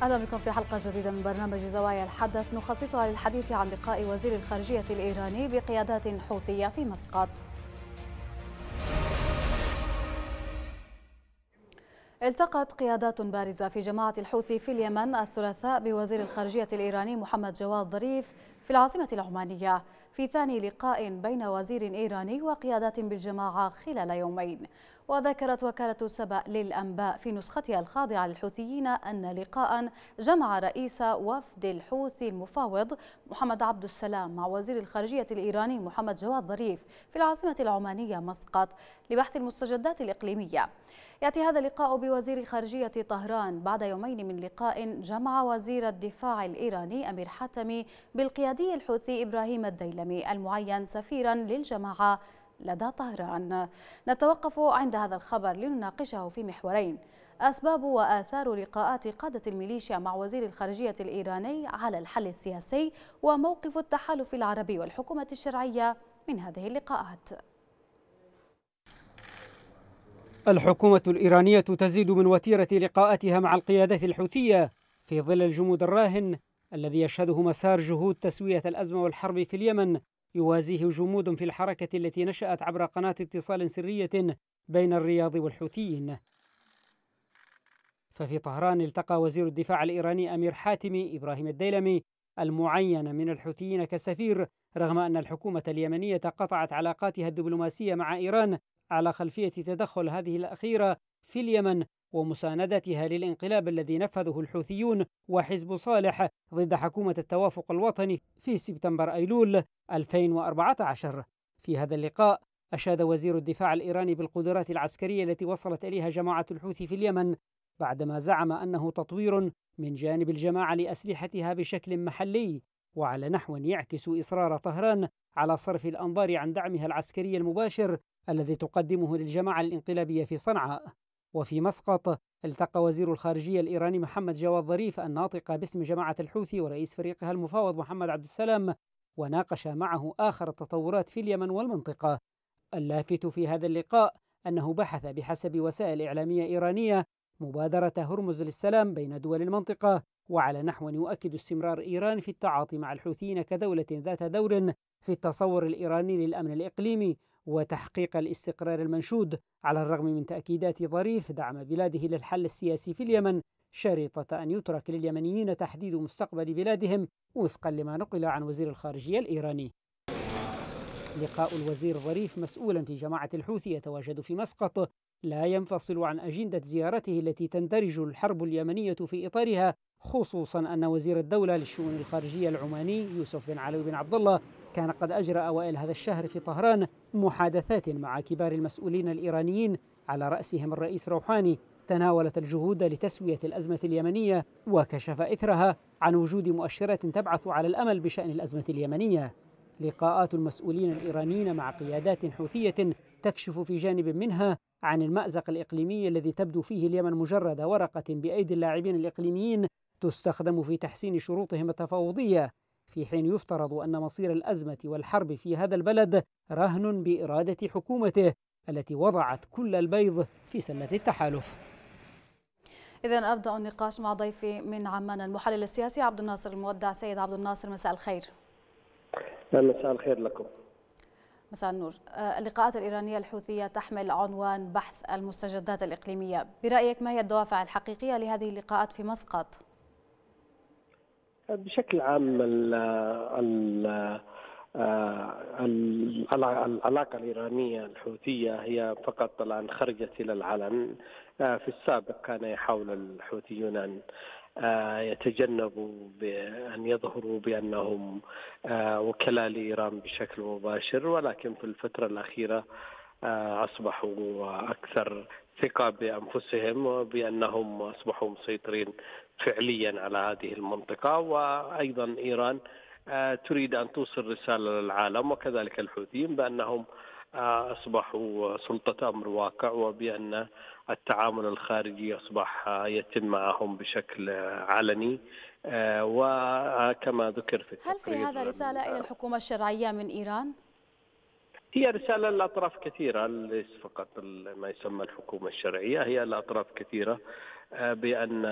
أهلا بكم في حلقة جديدة من برنامج زوايا الحدث نخصصها للحديث عن لقاء وزير الخارجية الإيراني بقيادات حوثية في مسقط. التقت قيادات بارزة في جماعة الحوثي في اليمن الثلاثاء بوزير الخارجية الإيراني محمد جواد ظريف في العاصمة العمانية في ثاني لقاء بين وزير إيراني وقيادات بالجماعة خلال يومين. وذكرت وكالة سبأ للأنباء في نسختها الخاضعة للحوثيين أن لقاء جمع رئيس وفد الحوثي المفاوض محمد عبد السلام مع وزير الخارجية الإيراني محمد جواد ظريف في العاصمة العمانية مسقط لبحث المستجدات الإقليمية. يأتي هذا اللقاء بوزير خارجية طهران بعد يومين من لقاء جمع وزير الدفاع الإيراني أمير حاتمي بالقيادي الحوثي إبراهيم الديلمي المعين سفيرا للجماعة لدى طهران. نتوقف عند هذا الخبر لنناقشه في محورين: أسباب وآثار لقاءات قادة الميليشيا مع وزير الخارجية الإيراني على الحل السياسي، وموقف التحالف العربي والحكومة الشرعية من هذه اللقاءات. الحكومة الإيرانية تزيد من وتيرة لقاءاتها مع القيادات الحوثية في ظل الجمود الراهن الذي يشهده مسار جهود تسوية الأزمة والحرب في اليمن، يوازيه جمود في الحركة التي نشأت عبر قناة اتصال سرية بين الرياض والحوثيين. ففي طهران التقى وزير الدفاع الإيراني أمير حاتمي إبراهيم الديلمي المعين من الحوثيين كسفير، رغم أن الحكومة اليمنية قطعت علاقاتها الدبلوماسية مع إيران على خلفية تدخل هذه الأخيرة في اليمن ومساندتها للانقلاب الذي نفذه الحوثيون وحزب صالح ضد حكومة التوافق الوطني في سبتمبر أيلول 2014. في هذا اللقاء أشاد وزير الدفاع الإيراني بالقدرات العسكرية التي وصلت إليها جماعة الحوثي في اليمن، بعدما زعم أنه تطوير من جانب الجماعة لأسلحتها بشكل محلي وعلى نحو يعكس إصرار طهران على صرف الأنظار عن دعمها العسكري المباشر الذي تقدمه للجماعة الانقلابية في صنعاء. وفي مسقط التقى وزير الخارجية الإيراني محمد جواد ظريف الناطق باسم جماعة الحوثي ورئيس فريقها المفاوض محمد عبد السلام، وناقش معه آخر التطورات في اليمن والمنطقة. اللافت في هذا اللقاء أنه بحث بحسب وسائل إعلامية إيرانية مبادرة هرمز للسلام بين دول المنطقة، وعلى نحو يؤكد استمرار إيران في التعاطي مع الحوثيين كدولة ذات دور في التصور الإيراني للأمن الإقليمي وتحقيق الاستقرار المنشود، على الرغم من تأكيدات ظريف دعم بلاده للحل السياسي في اليمن، شريطة أن يترك لليمنيين تحديد مستقبل بلادهم وفقا لما نقل عن وزير الخارجية الإيراني. لقاء الوزير ظريف مسؤولا في جماعة الحوثي يتواجد في مسقط لا ينفصل عن أجندة زيارته التي تندرج الحرب اليمنية في إطارها، خصوصا أن وزير الدولة للشؤون الخارجية العماني يوسف بن علوي بن عبد الله كان قد أجرى أوائل هذا الشهر في طهران محادثات مع كبار المسؤولين الإيرانيين على رأسهم الرئيس روحاني، تناولت الجهود لتسوية الأزمة اليمنية وكشف إثرها عن وجود مؤشرات تبعث على الأمل بشأن الأزمة اليمنية. لقاءات المسؤولين الإيرانيين مع قيادات حوثية تكشف في جانب منها عن المأزق الإقليمي الذي تبدو فيه اليمن مجرد ورقة بأيدي اللاعبين الإقليميين تستخدم في تحسين شروطهم التفاوضية، في حين يفترض أن مصير الأزمة والحرب في هذا البلد رهن بإرادة حكومته التي وضعت كل البيض في سلة التحالف. إذن أبدأ النقاش مع ضيفي من عمان المحلل السياسي عبد الناصر المودع. سيد عبد الناصر، مساء الخير. مساء الخير لكم. مساء النور. اللقاءات الإيرانية الحوثية تحمل عنوان بحث المستجدات الإقليمية، برأيك ما هي الدوافع الحقيقية لهذه اللقاءات في مسقط؟ بشكل عام العلاقة الإيرانية الحوثية هي فقط الآن خرجت إلى العلن. في السابق كان يحاول الحوثيون أن يتجنبوا بأن يظهروا بأنهم وكلاء لإيران بشكل مباشر، ولكن في الفترة الأخيرة أصبحوا أكثر ثقة بأنفسهم وبأنهم أصبحوا مسيطرين فعليا على هذه المنطقة. وأيضا إيران تريد أن توصل رسالة للعالم وكذلك الحوثيين بأنهم أصبحوا سلطة أمر واقع، وبأن التعامل الخارجي أصبح يتم معهم بشكل علني. وكما ذكر في هل في هذا رسالة إلى الحكومة الشرعية من إيران؟ هي رسالة لأطراف كثيرة، ليس فقط ما يسمى الحكومة الشرعية، هي لأطراف كثيرة بأن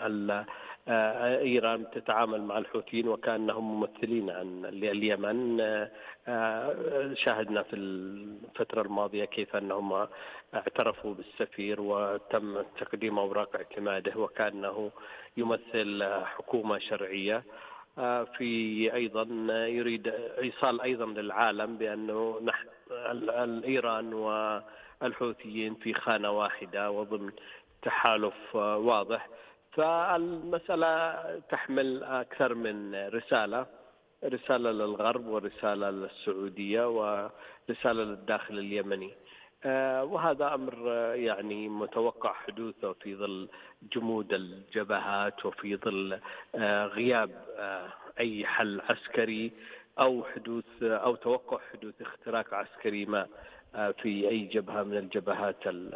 إيران تتعامل مع الحوثيين وكأنهم ممثلين عن اليمن. شاهدنا في الفترة الماضية كيف أنهم اعترفوا بالسفير وتم تقديم أوراق اعتماده وكأنه يمثل حكومة شرعية. في أيضا يريد إيصال أيضا للعالم بأنه نحن إيران والحوثيين في خانة واحدة وضمن تحالف واضح. فالمسألة تحمل أكثر من رسالة للغرب ورسالة للسعودية ورسالة للداخل اليمني. وهذا أمر يعني متوقع حدوثه في ظل جمود الجبهات وفي ظل غياب أي حل عسكري أو توقع حدوث اختراق عسكري ما في أي جبهة من الجبهات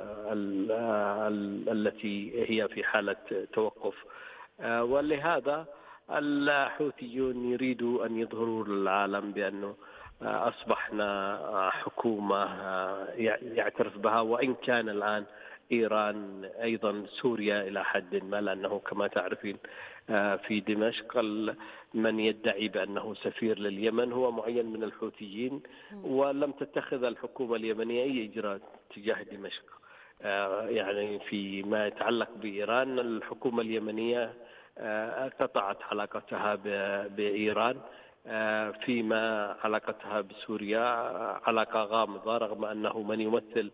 التي هي في حالة توقف. ولهذا الحوثيون يريدوا أن يظهروا للعالم بأنه أصبحنا حكومة يعترف بها، وإن كان الآن إيران أيضا سوريا إلى حد ما، لأنه كما تعرفين في دمشق من يدعي بأنه سفير لليمن هو معين من الحوثيين، ولم تتخذ الحكومة اليمنية أي إجراء تجاه دمشق. يعني فيما يتعلق بإيران الحكومة اليمنية قطعت علاقتها بإيران، فيما علاقتها بسوريا علاقة غامضة، رغم أنه من يمثل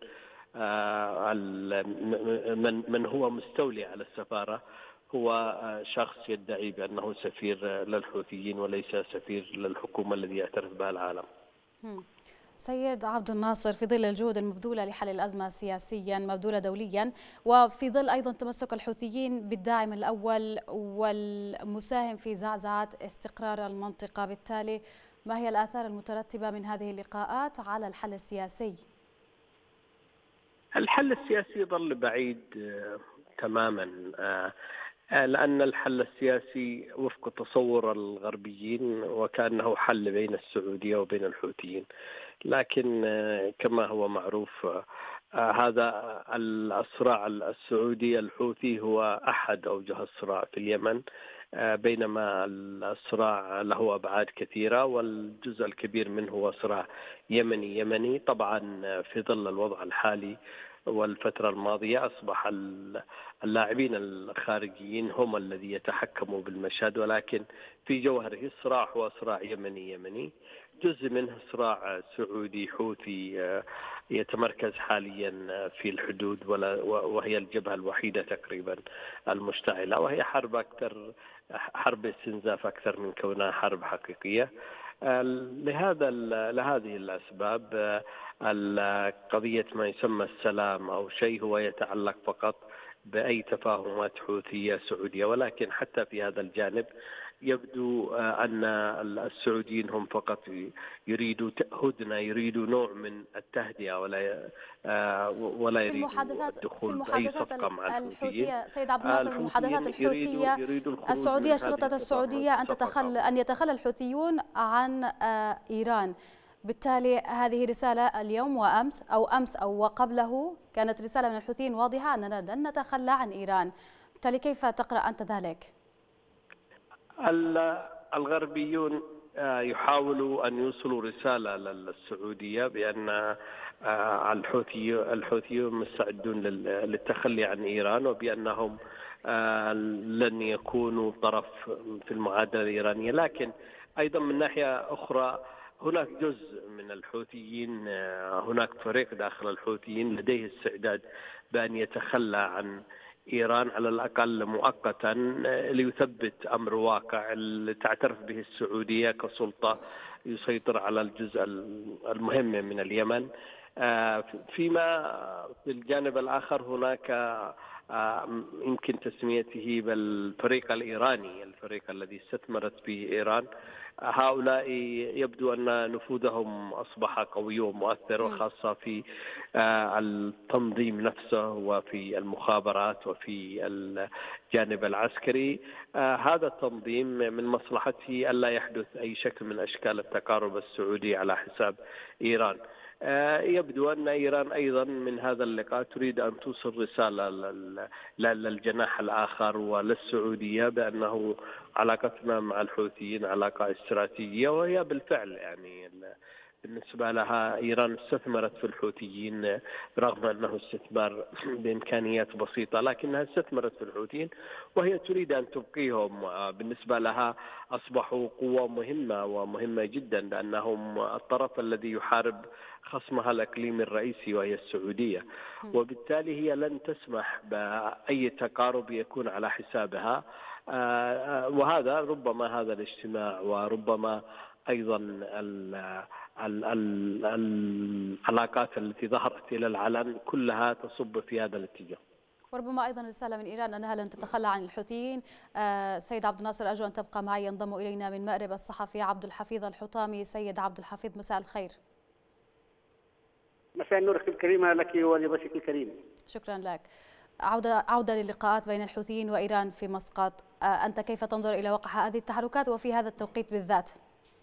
من هو مستولي على السفارة هو شخص يدعي بأنه سفير للحوثيين وليس سفير للحكومة الذي يعترف بها العالم. سيد عبد الناصر، في ظل الجهود المبذولة لحل الأزمة سياسيا مبذولة دوليا، وفي ظل أيضا تمسك الحوثيين بالداعم الأول والمساهم في زعزعة استقرار المنطقة، بالتالي ما هي الآثار المترتبة من هذه اللقاءات على الحل السياسي؟ الحل السياسي ظل بعيد تماما، لأن الحل السياسي وفق تصور الغربيين وكأنه حل بين السعودية وبين الحوثيين، لكن كما هو معروف هذا الصراع السعودي الحوثي هو أحد أوجه الصراع في اليمن، بينما الصراع له أبعاد كثيرة والجزء الكبير منه هو صراع يمني. طبعا في ظل الوضع الحالي والفترة الماضية أصبح اللاعبين الخارجيين هم الذي يتحكموا بالمشهد، ولكن في جوهره الصراع هو صراع يمني، جزء منه صراع سعودي حوثي يتمركز حاليا في الحدود، وهي الجبهة الوحيدة تقريبا المشتعلة، وهي حرب استنزاف أكثر من كونها حرب حقيقية. لهذه الأسباب قضية ما يسمى السلام أو شيء هو يتعلق فقط بأي تفاهمات حوثية سعودية، ولكن حتى في هذا الجانب يبدو أن السعوديين هم فقط يريدوا هدنة، يريدوا نوع من التهدئة ولا يريدوا الدخول بأي صفقة مع الحوثيين. سيد عبد الناصر، في المحادثات الحوثية السعودية شرطت السعودية أن يتخلى الحوثيون عن إيران، بالتالي هذه رسالة اليوم وأمس أو وقبله كانت رسالة من الحوثيين واضحة أننا لن نتخلى عن إيران، بالتالي كيف تقرأ أنت ذلك؟ الغربيون يحاولوا أن يوصلوا رسالة للسعودية بأن الحوثيون مستعدون للتخلي عن إيران، وبأنهم لن يكونوا طرف في المعادلة الإيرانية. لكن أيضا من ناحية أخرى هناك جزء من الحوثيين، هناك فريق داخل الحوثيين لديه استعداد بأن يتخلى عن إيران على الأقل مؤقتا ليثبت أمر واقع تعترف به السعودية كسلطة يسيطر على الجزء المهم من اليمن. فيما في الجانب الآخر هناك يمكن تسميته بالفريق الإيراني، الفريق الذي استثمرت به إيران. هؤلاء يبدو أن نفوذهم أصبح قوي ومؤثر، وخاصة في التنظيم نفسه وفي المخابرات وفي الجانب العسكري. هذا التنظيم من مصلحته ألا يحدث أي شكل من أشكال التقارب السعودي على حساب إيران. يبدو أن إيران أيضا من هذا اللقاء تريد أن توصل رسالة للجناح الآخر وللسعودية بأنه علاقتنا مع الحوثيين علاقة استراتيجية، وهي بالفعل يعني بالنسبة لها إيران استثمرت في الحوثيين رغم أنه استثمار بإمكانيات بسيطة، لكنها استثمرت في الحوثيين وهي تريد أن تبقيهم. بالنسبة لها أصبحوا قوة مهمة ومهمة جدا، لأنهم الطرف الذي يحارب خصمها الإقليمي الرئيسي وهي السعودية، وبالتالي هي لن تسمح بأي تقارب يكون على حسابها. وهذا ربما هذا الاجتماع وربما أيضا العلاقات التي ظهرت إلى العلن كلها تصب في هذا الاتجاه. وربما أيضا رسالة من إيران أنها لن تتخلى عن الحوثيين. سيد عبد الناصر، أرجو أن تبقى معي. ينضم إلينا من مأرب الصحفي عبد الحفيظ الحطامي. سيد عبد الحفيظ، مساء الخير. مساء النور أختي الكريمة لك ولضيفك الكريم. شكرا لك. عودة للقاءات بين الحوثيين وإيران في مسقط، أنت كيف تنظر إلى وقع هذه التحركات وفي هذا التوقيت بالذات؟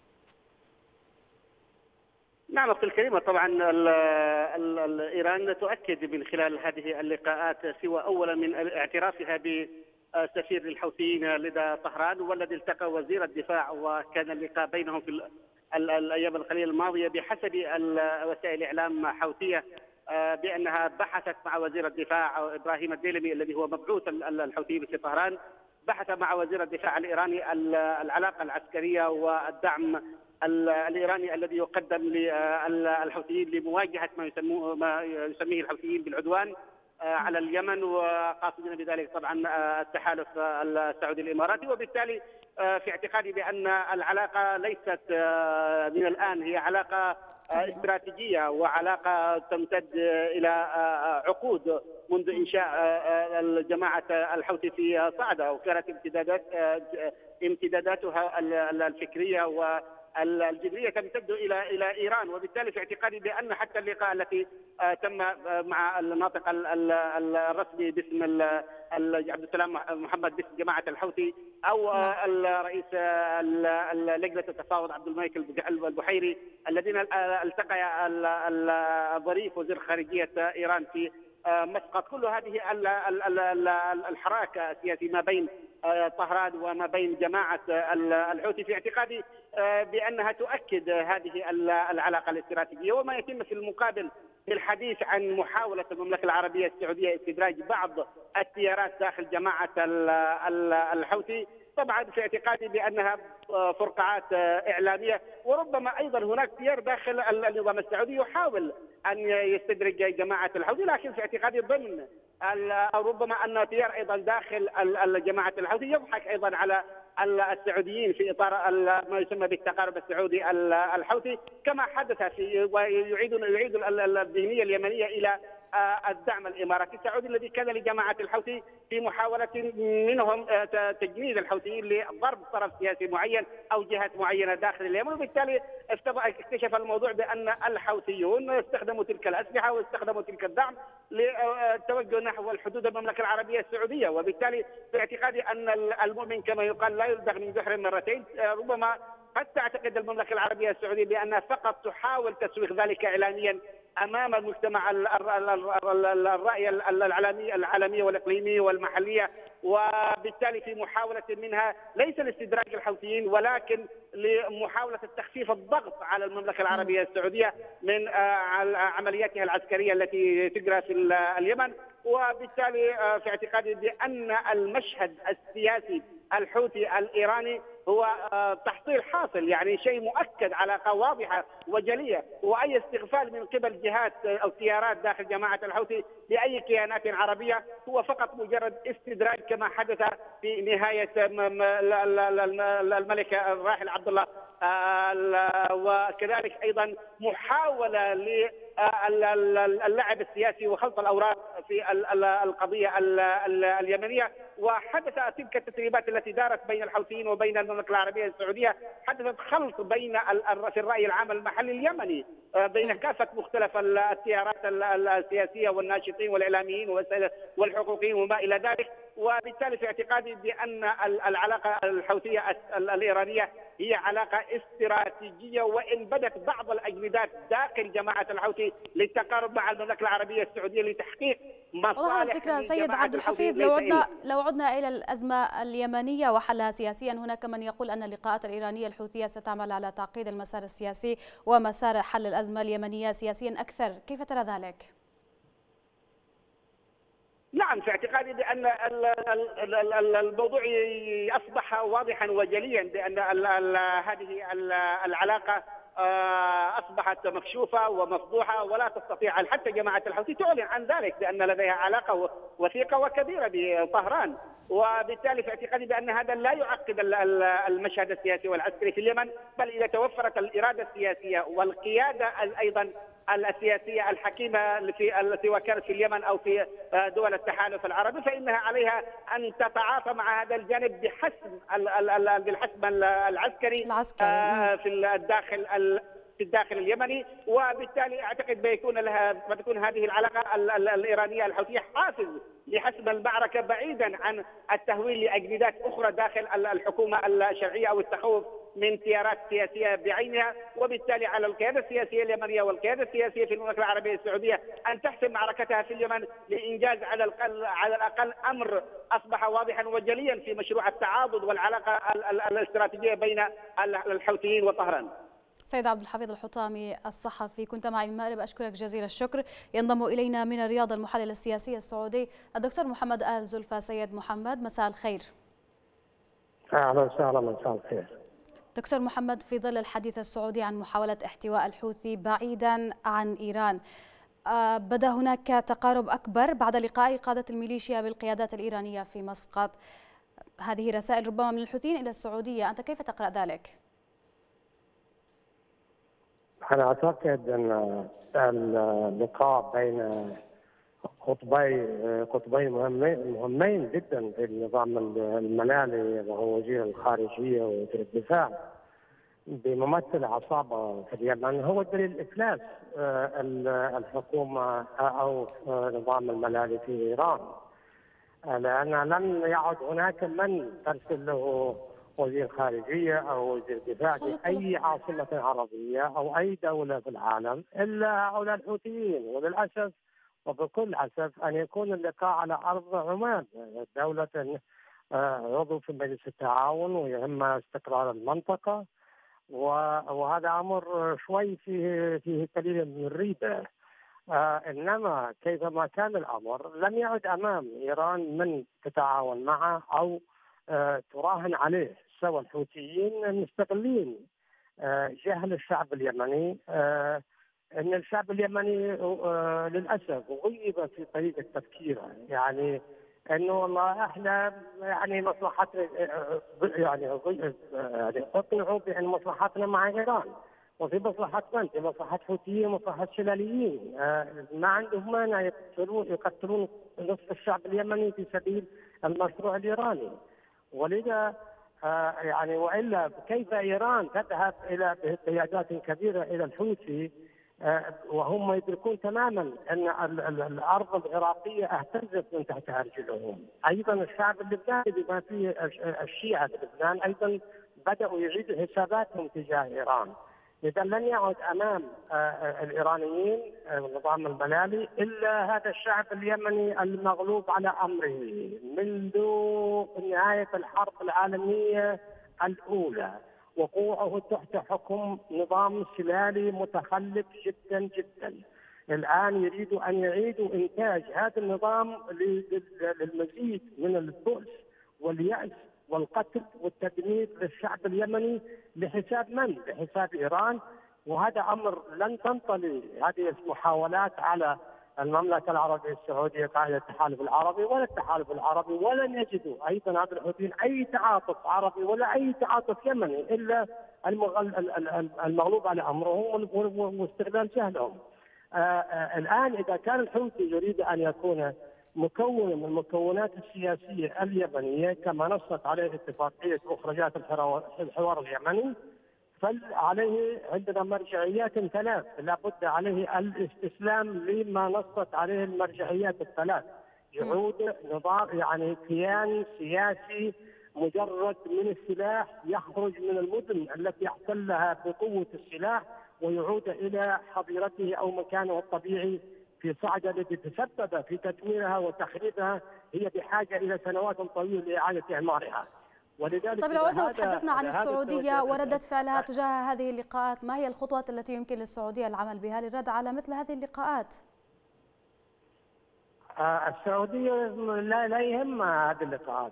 نعم أختي الكريمة، طبعا إيران تؤكد من خلال هذه اللقاءات سوى أولا من اعترافها بسفير الحوثيين لدى طهران، والذي التقى وزير الدفاع وكان اللقاء بينهم في الأيام القليلة الماضية بحسب وسائل إعلام حوثية بأنها بحثت مع وزير الدفاع إبراهيم الديلمي الذي هو مبعوث الحوثيين في طهران، بحث مع وزير الدفاع الإيراني العلاقة العسكرية والدعم الإيراني الذي يقدم للحوثيين لمواجهة ما يسميه الحوثيين بالعدوان على اليمن، وقاصدين بذلك طبعا التحالف السعودي الإماراتي. وبالتالي في اعتقادي بأن العلاقة ليست من الآن، هي علاقة استراتيجية وعلاقة تمتد إلى عقود منذ إنشاء جماعة الحوثي في صعدة، وكانت امتداداتها الفكرية والجذرية تمتد إلى إيران. وبالتالي في اعتقادي بأن حتى اللقاء التي تم مع الناطق الرسمي باسم عبد السلام محمد باسم جماعة الحوثي، أو الرئيس لجنة التفاوض عبد الملك البحيري، الذين التقيا الظريف وزير خارجية إيران في مسقط، كل هذه الحراك السياسي ما بين طهران وما بين جماعة الحوثي في اعتقادي بأنها تؤكد هذه العلاقة الاستراتيجية. وما يتم في المقابل بالحديث عن محاولة المملكة العربية السعودية استدراج بعض التيارات داخل جماعة الحوثي، طبعا في اعتقادي بأنها فرقعات إعلامية، وربما أيضا هناك تيار داخل النظام السعودي يحاول أن يستدرج جماعة الحوثي، لكن في اعتقادي ضمن ربما أن تيار أيضا داخل جماعة الحوثي يضحك أيضا على السعوديين في إطار ما يسمى بالتقارب السعودي الحوثي، كما حدث ويعيد الذهنية اليمنية إلى الدعم الإماراتي السعودي الذي كان لجماعة الحوثي في محاولة منهم تجنيد الحوثيين لضرب طرف سياسي معين أو جهات معينة داخل اليمن. وبالتالي اكتشف الموضوع بأن الحوثيون استخدموا تلك الأسلحة واستخدموا تلك الدعم للتوجه نحو الحدود المملكة العربية السعودية. وبالتالي في اعتقادي أن المؤمن كما يقال لا يلدغ من جحر مرتين. ربما قد تعتقد المملكة العربية السعودية بأنها فقط تحاول تسويق ذلك إعلاميا أمام المجتمع الرأي العالمية والإقليمية والمحلية، وبالتالى في محاولة منها ليس لاستدراج الحوثيين ولكن لمحاولة تخفيف الضغط على المملكة العربية السعودية من عملياتها العسكرية التي تجرى في اليمن. وبالتالي في اعتقادي بأن المشهد السياسي الحوثي الإيراني هو تحصيل حاصل، يعني شيء مؤكد، علاقة واضحة وجلية، وأي استغفال من قبل جهات أو تيارات داخل جماعة الحوثي بأي كيانات عربية هو فقط مجرد استدراج كما حدث في نهاية الملك الراحل عبد الله، وكذلك أيضا محاولة اللعب السياسي وخلط الأوراق في القضية اليمنية. وحدث تلك التسريبات التي دارت بين الحوثيين وبين المملكة العربية السعودية، حدثت خلط بين في الرأي العام المحلي اليمني بين كافة مختلف التيارات السياسية والناشطين والإعلاميين والحقوقيين وما إلى ذلك. وبالتالي في اعتقادي بأن العلاقة الحوثية الإيرانية هي علاقة استراتيجية، وإن بدت بعض الأجندات داخل جماعة الحوثي للتقارب مع المملكة العربية السعودية لتحقيق مصالح الفكرة سيد عبد الحفيظ، لو عدنا إلى الأزمة اليمنية وحلها سياسيا، هناك من يقول أن اللقاءات الإيرانية الحوثية ستعمل على تعقيد المسار السياسي ومسار حل الأزمة اليمنية سياسيا أكثر، كيف ترى ذلك؟ نعم، في اعتقادي بأن الموضوع أصبح واضحا وجليا بأن هذه العلاقة أصبحت مكشوفة ومفضوحة، ولا تستطيع حتى جماعة الحوثي تعلن عن ذلك بأن لديها علاقة وثيقة وكبيرة بطهران. وبالتالي في اعتقادي بأن هذا لا يعقد المشهد السياسي والعسكري في اليمن، بل إذا توفرت الإرادة السياسية والقيادة أيضا السياسية الحكيمة التي كانت في اليمن أو في دول التحالف العربي، فإنها عليها أن تتعاطى مع هذا الجانب بالحسم العسكري في الداخل اليمني. وبالتالي اعتقد بتكون هذه العلاقه الايرانيه الحوثيه حافز لحسم المعركه بعيدا عن التهويل لاجندات اخرى داخل الحكومه الشرعيه او التخوف من تيارات سياسيه بعينها. وبالتالي على القياده السياسيه اليمنيه والقياده السياسيه في المملكه العربيه السعوديه ان تحسم معركتها في اليمن لانجاز على الاقل امر اصبح واضحا وجليا في مشروع التعاضد والعلاقه الاستراتيجيه بين الحوثيين وطهران. سيد عبد الحفيظ الحطامي الصحفي كنت معي من المغرب، أشكرك جزيل الشكر. ينضم إلينا من الرياض المحلل السياسي السعودي الدكتور محمد آل زلفى. سيد محمد، مساء الخير. أهلا وسهلا، مساء الخير. دكتور محمد، في ظل الحديث السعودي عن محاولة احتواء الحوثي بعيدا عن إيران، بدا هناك تقارب أكبر بعد لقاء قادة الميليشيا بالقيادات الإيرانية في مسقط. هذه رسائل ربما من الحوثيين إلى السعودية، أنت كيف تقرأ ذلك؟ أنا أعتقد أن اللقاء بين قطبين مهمين جدا في النظام الملالي، وهو وزير الخارجية ووزير الدفاع، بممثل عصابة في اليمن، هو دليل إفلاس الحكومة أو نظام الملالي في إيران، لأن لم يعد هناك من ترسل له وزير خارجية أو وزير دفاع في أي عاصمة عربية أو أي دولة في العالم إلا هؤلاء الحوثيين. وللأسف وبكل أسف أن يكون اللقاء على أرض عمان، دولة عضو في مجلس التعاون ويهمها استقرار المنطقة، وهذا أمر شوي فيه قليل من الريبة. إنما كيفما كان الأمر لم يعد أمام إيران من تتعاون معه أو تراهن عليه، سوى الحوثيين المستقلين جهل الشعب اليمني. ان الشعب اليمني للاسف غيب في طريقه تفكيره، يعني انه والله احنا يعني مصلحتنا يعني اقنعوا بان مصلحتنا مع ايران، وفي مصلحه من؟ في مصلحه حوثيين ومصلحه شلاليين، ما عندهم مانع يقتلون نصف الشعب اليمني في سبيل المشروع الايراني. ولذا يعني والا كيف ايران تذهب الى بقيادات كبيره الى الحوثي وهم يدركون تماما ان الارض العراقيه اهتزت من تحت ارجلهم. ايضا الشعب اللبناني بما فيه الشيعه في لبنان ايضا بداوا يعيدوا حساباتهم تجاه ايران. اذا لن يعد امام الايرانيين النظام الملالي الا هذا الشعب اليمني المغلوب على امره منذ نهايه الحرب العالميه الاولى، وقوعه تحت حكم نظام سلالي متخلف جدا جدا. الان يريدوا ان يعيدوا انتاج هذا النظام للمزيد من البؤس واليأس والقتل والتدمير للشعب اليمني لحساب من؟ لحساب ايران. وهذا امر لن تنطلي هذه المحاولات على المملكه العربيه السعوديه قائد التحالف العربي ولا التحالف العربي، ولن يجدوا ايضا هذا الحوثيين اي تعاطف عربي ولا اي تعاطف يمني الا المغلوب على امرهم واستغلال جهلهم. الان اذا كان الحوثي يريد ان يكون مكون من المكونات السياسيه اليمنيه كما نصت عليه اتفاقيه مخرجات الحوار اليمني، فعليه عندنا مرجعيات ثلاث، لابد عليه الاستسلام لما نصت عليه المرجعيات الثلاث. يعود نظام يعني كيان سياسي مجرد من السلاح، يخرج من المدن التي احتلها بقوة السلاح ويعود إلى حظيرته أو مكانه الطبيعي في صعدة التي تسبب في تدميرها وتخريبها. هي بحاجة إلى سنوات طويلة لإعادة إعمارها. ولذلك طيب لو عدنا وتحدثنا عن السعودية وردة فعلها تجاه هذه اللقاءات، ما هي الخطوات التي يمكن للسعودية العمل بها للرد على مثل هذه اللقاءات؟ السعودية لا يهمها هذه اللقاءات،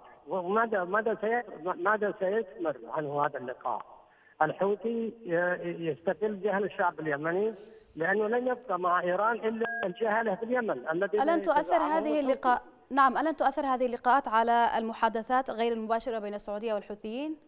ماذا سيثمر عنه هذا اللقاء؟ الحوثي يستغل جهل الشعب اليمني، لأنه لن يبقى مع إيران إلا الجهلة في اليمن الذي ألن تؤثر هذه اللقاء ألن تؤثر هذه اللقاءات على المحادثات غير المباشرة بين السعودية والحوثيين؟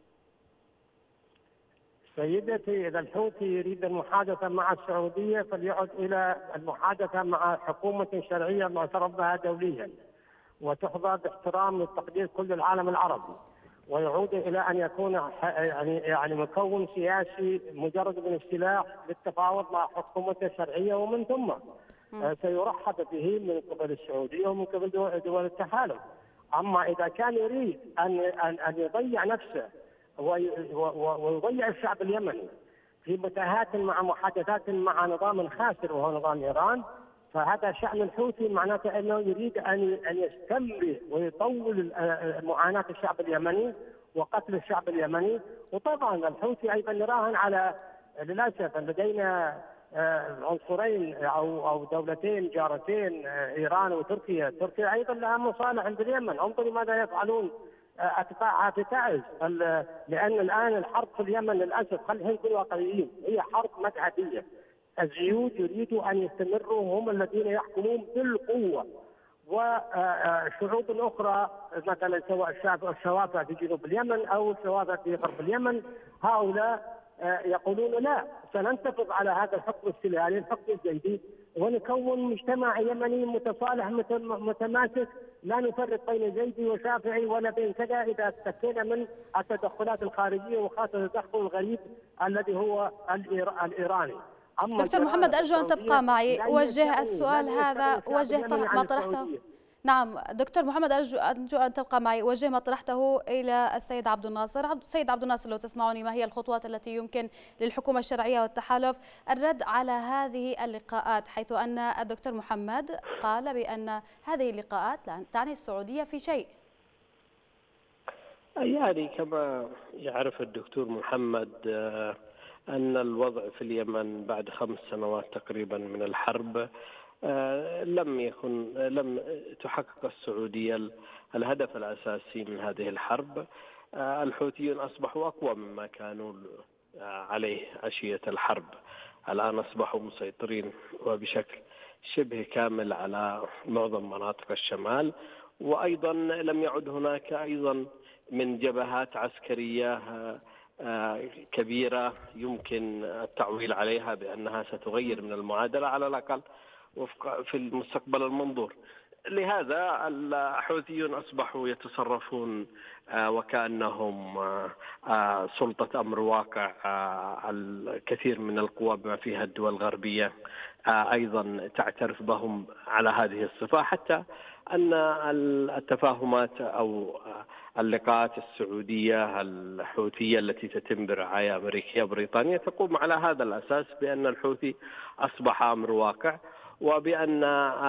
سيدتي، إذا الحوثي يريد المحادثة مع السعودية فليعد إلى المحادثة مع حكومة شرعية معترف بها دوليا وتحظى باحترام وتقدير كل العالم العربي، ويعود إلى أن يكون يعني مكون سياسي مجرد من السلاح للتفاوض مع حكومة شرعية، ومن ثم سيرحب به من قبل السعودية ومن قبل دول التحالف. أما إذا كان يريد أن يضيع نفسه ويضيع الشعب اليمني في متاهات مع محادثات مع نظام خاسر وهو نظام إيران، فهذا شأن الحوثي، معناته أنه يريد أن يستمر ويطول معاناة الشعب اليمني وقتل الشعب اليمني. وطبعا الحوثي أيضا يراهن على، للأسف لدينا عنصرين أو دولتين جارتين، إيران وتركيا. تركيا أيضا لها مصالح باليمن، انظروا ماذا يفعلون أتباعها في تعز، لأن الآن الحرب في اليمن للأسف، خلينا نكون واقعيين، هي حرب مذهبية. الزيود يريدوا أن يستمروا، هم الذين يحكمون بالقوة، وشعوب أخرى مثلا سواء الشوافع في جنوب اليمن أو الشوافع في غرب اليمن، هؤلاء يقولون لا، سننتفض على هذا الحكم السلالي الحكم الزيدي ونكون مجتمع يمني متصالح متماسك، لا نفرق بين زيدي وشافعي ولا بين كذا، إذا استكينا من التدخلات الخارجية وخاصة التدخل الغريب الذي هو الإيراني. دكتور محمد، أرجو أن تبقى معي، أوجه السؤال هذا، أوجه ما طرحته. نعم دكتور محمد، أرجو أن تبقى معي، أوجه ما طرحته إلى السيد عبد الناصر. السيد عبد الناصر، لو تسمعني، ما هي الخطوات التي يمكن للحكومة الشرعية والتحالف الرد على هذه اللقاءات، حيث أن الدكتور محمد قال بأن هذه اللقاءات لا تعني السعودية في شيء؟ يعني كما يعرف الدكتور محمد أن الوضع في اليمن بعد 5 سنوات تقريبا من الحرب لم تحقق السعودية الهدف الأساسي من هذه الحرب. الحوثيون أصبحوا أقوى مما كانوا عليه عشية الحرب، الآن أصبحوا مسيطرين وبشكل شبه كامل على معظم مناطق الشمال، وأيضا لم يعد هناك أيضا من جبهات عسكرية كبيرة يمكن التعويل عليها بأنها ستغير من المعادلة على الأقل في المستقبل المنظور. لهذا الحوثيون أصبحوا يتصرفون وكأنهم سلطة أمر واقع. الكثير من القوى بما فيها الدول الغربية أيضا تعترف بهم على هذه الصفة، حتى أن التفاهمات أو اللقاءات السعودية الحوثية التي تتم برعاية أمريكية وبريطانية تقوم على هذا الأساس، بأن الحوثي أصبح أمر واقع، وبأن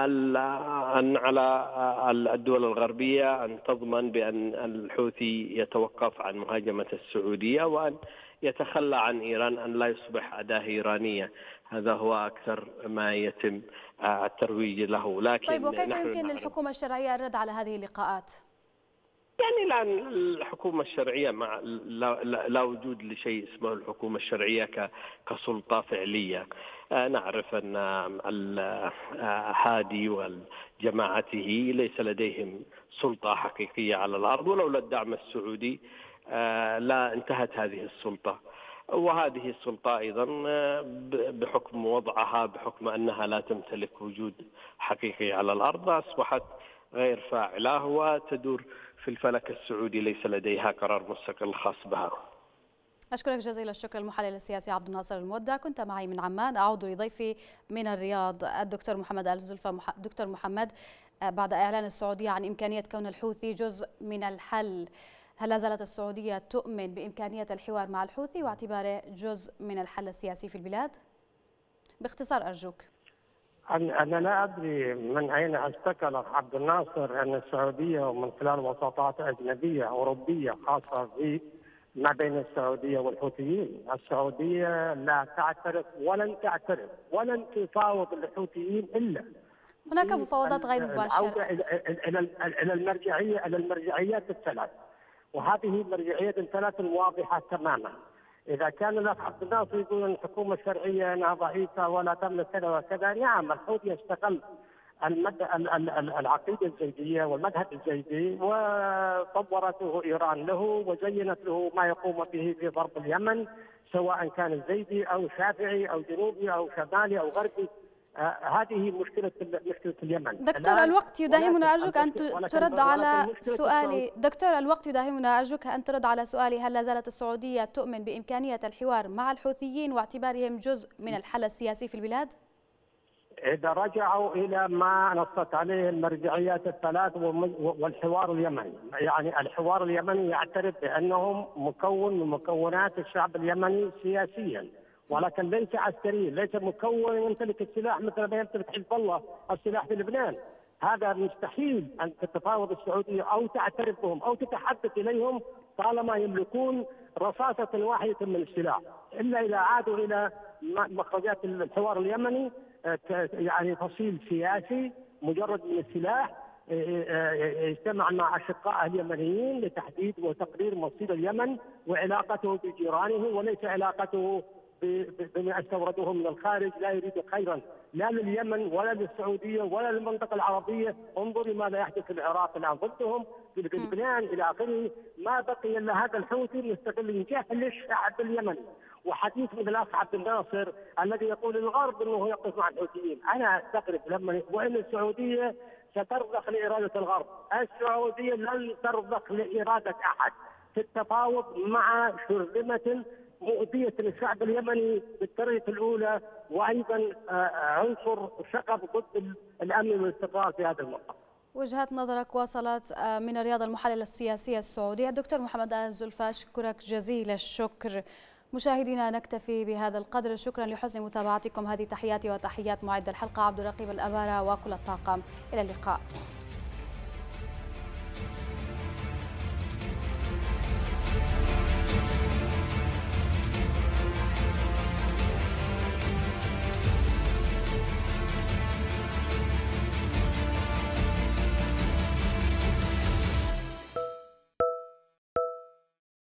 على الدول الغربية أن تضمن بأن الحوثي يتوقف عن مهاجمة السعودية وأن يتخلى عن إيران، أن لا يصبح أداة إيرانية. هذا هو أكثر ما يتم الترويج له. لكن طيب، وكيف يمكن للحكومة الشرعية الرد على هذه اللقاءات؟ يعني الآن الحكومة الشرعية لا وجود لشيء اسمه الحكومة الشرعية كسلطة فعلية. نعرف أن هادي وجماعته ليس لديهم سلطة حقيقية على الأرض، ولولا الدعم السعودي لا انتهت هذه السلطة. وهذه السلطة أيضا بحكم وضعها، بحكم أنها لا تمتلك وجود حقيقي على الأرض، أصبحت غير فاعلة وتدور في الفلك السعودي، ليس لديها قرار مستقل خاص بها. أشكرك جزيل الشكر المحلل السياسي عبد الناصر المودع، كنت معي من عمان. أعود لضيفي من الرياض الدكتور محمد آل زلفى. دكتور محمد، بعد إعلان السعودية عن إمكانية كون الحوثي جزء من الحل، هل لا زالت السعودية تؤمن بإمكانية الحوار مع الحوثي واعتباره جزء من الحل السياسي في البلاد؟ باختصار أرجوك. أنا لا أدري من أين اشتكى عبد الناصر أن السعودية ومن خلال وساطات أجنبية أوروبية خاصة في ما بين السعودية والحوثيين. السعودية لا تعترف ولن تعترف ولن تفاوض الحوثيين إلا هناك مفاوضات غير مباشرة إلى المرجعيات الثلاث، وهذه المرجعيات الثلاث واضحة تماما. إذا كان الأخ عبد الناصر يقول أن الحكومة الشرعية أنها ضعيفة ولا تملك كذا وكذا، نعم الحوثي استغل العقيدة الزيدية والمذهب الزيدي وصورته إيران له وزينت له ما يقوم به في ضرب اليمن، سواء كان زيدي أو شافعي أو جنوبي أو شمالي أو غربي. هذه مشكلة اليمن. دكتور الوقت يداهمنا، أرجوك أن ترد على سؤالي. دكتور الوقت يداهمنا، أرجوك أن ترد على سؤالي، هل لا زالت السعودية تؤمن بإمكانية الحوار مع الحوثيين واعتبارهم جزء من الحل السياسي في البلاد؟ إذا رجعوا إلى ما نصت عليه المرجعيات الثلاث والحوار اليمني، يعني الحوار اليمني يعترف بأنهم مكون من مكونات الشعب اليمني سياسيا، ولكن ليس عسكريا، ليس مكون يمتلك السلاح مثل ما يمتلك حزب الله السلاح في لبنان. هذا مستحيل أن تتفاوض السعودية أو تعترف بهم أو تتحدث إليهم طالما يملكون رصاصة واحدة من السلاح، إلا إذا عادوا إلى مخرجات الحوار اليمني، يعني فصيل سياسي مجرد من السلاح يجتمع مع أشقائه اليمنيين لتحديد وتقرير مصير اليمن وعلاقته بجيرانه، وليس علاقته بما استوردوه من الخارج. لا يريد خيرا لا لليمن ولا للسعوديه ولا للمنطقه العربيه. انظروا ماذا يحدث في العراق الان ضدهم، في لبنان الى اخره. ما بقي الا هذا الحوثي مستقل جهل الشعب اليمني. وحديث من الاخ عبد الناصر الذي يقول الغرب انه يقف مع الحوثيين، انا استغرب لما وان السعوديه سترضخ لاراده الغرب. السعوديه لن ترضخ لاراده احد في التفاوض مع شرذمه مؤذية للشعب اليمني بالدرجة الأولى، وأيضا عنصر شغب ضد الأمن والاستقرار في هذا المنطقة. وجهة نظرك وصلت من الرياض المحلل السياسي السعودي الدكتور محمد آل زلفى، أشكرك جزيل الشكر. مشاهدينا نكتفي بهذا القدر، شكرا لحسن متابعتكم. هذه تحياتي وتحيات معد الحلقة عبد الرقيب الأبارة وكل الطاقم، إلى اللقاء.